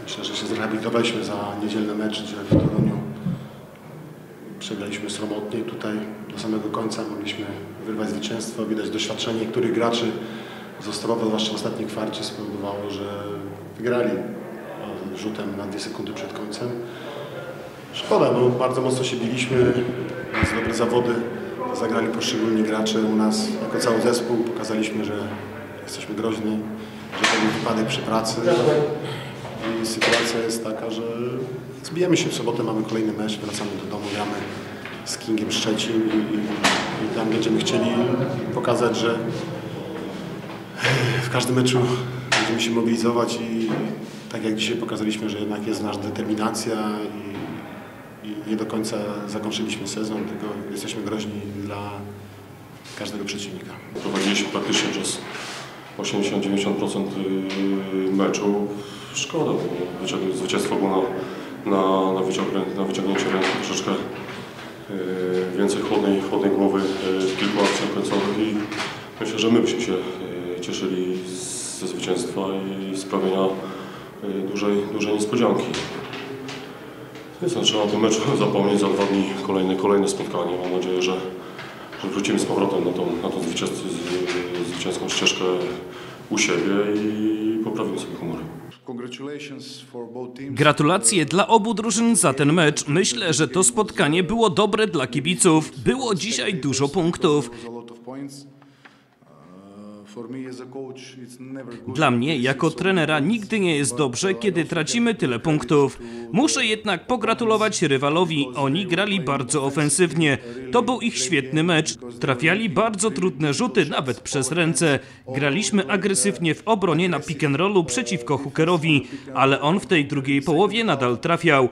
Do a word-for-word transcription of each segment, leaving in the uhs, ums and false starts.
Myślę, że się zrehabilitowaliśmy za niedzielny mecz, gdzie w Toruniu przegraliśmy sromotnie. Tutaj do samego końca mogliśmy wyrwać zwycięstwo. Widać doświadczenie niektórych graczy zostawowo, zwłaszcza w ostatniej kwarcie, spowodowało, że wygrali rzutem na dwie sekundy przed końcem. Szkoda, bo bardzo mocno się biliśmy, bardzo dobre zawody zagrali poszczególni gracze u nas jako cały zespół. Pokazaliśmy, że jesteśmy groźni, że to był wypadek przy pracy. I sytuacja jest taka, że zbijemy się w sobotę, mamy kolejny mecz, wracamy do domu, gramy z Kingiem Szczecin i, i, i tam będziemy chcieli pokazać, że w każdym meczu będziemy się mobilizować i tak jak dzisiaj pokazaliśmy, że jednak jest nasza determinacja i, i nie do końca zakończyliśmy sezon, tylko jesteśmy groźni dla każdego przeciwnika. Prowadziliśmy praktycznie przez osiemdziesiąt do dziewięćdziesięciu procent meczu. Szkoda, bo zwycięstwo było na, na, na, wyciągnięcie, na wyciągnięcie ręki, troszeczkę yy, więcej chłodnej, chłodnej głowy yy, w kilku akcjach końcowych i myślę, że my byśmy się yy, cieszyli ze zwycięstwa i sprawienia yy, dużej, dużej niespodzianki. Więc no, trzeba o tym meczu zapomnieć, za dwa dni kolejne, kolejne spotkanie. Mam nadzieję, że, że wrócimy z powrotem na tą, na tą zwycięską ścieżkę u siebie i poprawimy sobie humory. Gratulacje dla obu drużyn za ten mecz. Myślę, że to spotkanie było dobre dla kibiców. Było dzisiaj dużo punktów. Dla mnie, jako trenera, nigdy nie jest dobrze, kiedy tracimy tyle punktów. Muszę jednak pogratulować rywalowi. Oni grali bardzo ofensywnie. To był ich świetny mecz. Trafiali bardzo trudne rzuty, nawet przez ręce. Graliśmy agresywnie w obronie na pick and rollu przeciwko Hookerowi, ale on w tej drugiej połowie nadal trafiał.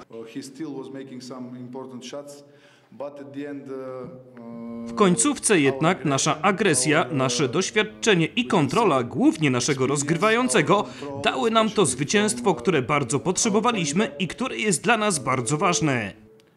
W końcówce jednak nasza agresja, nasze doświadczenie i kontrola, głównie naszego rozgrywającego, dały nam to zwycięstwo, które bardzo potrzebowaliśmy i które jest dla nas bardzo ważne.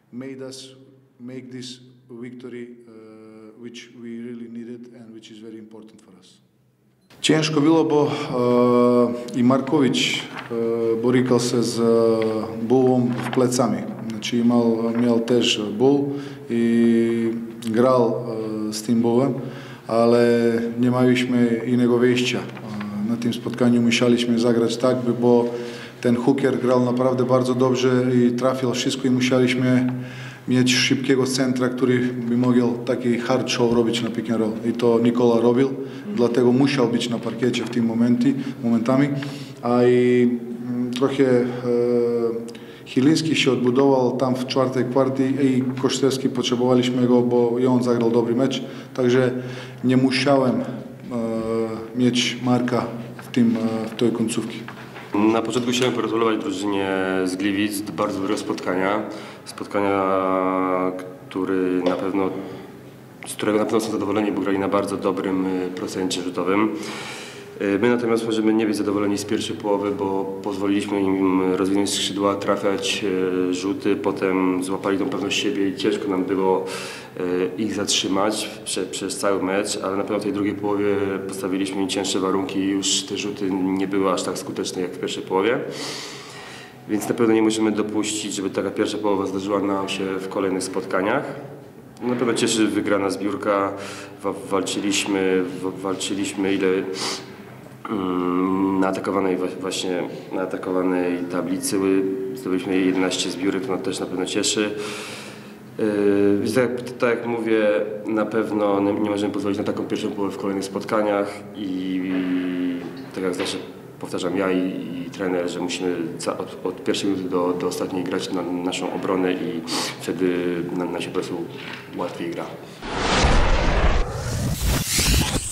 Ciężko było, bo e, i Markowicz e, borykał się z e, bólem w plecami. Znaczy miał, miał też ból i grał e, z tym bólem, ale nie mieliśmy innego wyjścia. E, na tym spotkaniu musieliśmy zagrać tak, bo ten Hooker grał naprawdę bardzo dobrze i trafił wszystko i musieliśmy mieć szybkiego centra, który by mógł taki hard show robić na pick and roll. I to Nikola robił, dlatego musiał być na parkiecie w tym momencie, momentami. A i m, trochę e, Chyliński się odbudował tam w czwartej kwarcie i Kosztewski potrzebowaliśmy go, bo i on zagrał dobry mecz. Także nie musiałem e, mieć Marka w, tym, e, w tej końcówce. Na początku chciałem pogratulować drużynie z Gliwic bardzo dobrego spotkania. Spotkania, który na pewno, z którego na pewno są zadowoleni, bo grali na bardzo dobrym procencie rzutowym. My natomiast możemy nie być zadowoleni z pierwszej połowy, bo pozwoliliśmy im rozwinąć skrzydła, trafiać rzuty, potem złapali tą pewność siebie i ciężko nam było ich zatrzymać przez, przez cały mecz, ale na pewno w tej drugiej połowie postawiliśmy im cięższe warunki i już te rzuty nie były aż tak skuteczne jak w pierwszej połowie. Więc na pewno nie możemy dopuścić, żeby taka pierwsza połowa zdarzyła nam się w kolejnych spotkaniach. Na pewno cieszy wygrana zbiórka, walczyliśmy, walczyliśmy ile na atakowanej właśnie na atakowanej tablicy zdobyliśmy jedenaście zbiórek, to też na pewno cieszy. Yy, tak, tak jak mówię, na pewno nie możemy pozwolić na taką pierwszą połowę w kolejnych spotkaniach i, i tak jak zawsze powtarzam ja i, i trener, że musimy za, od, od pierwszej minuty do, do ostatniej grać na naszą obronę i wtedy nam na się po prostu łatwiej gra.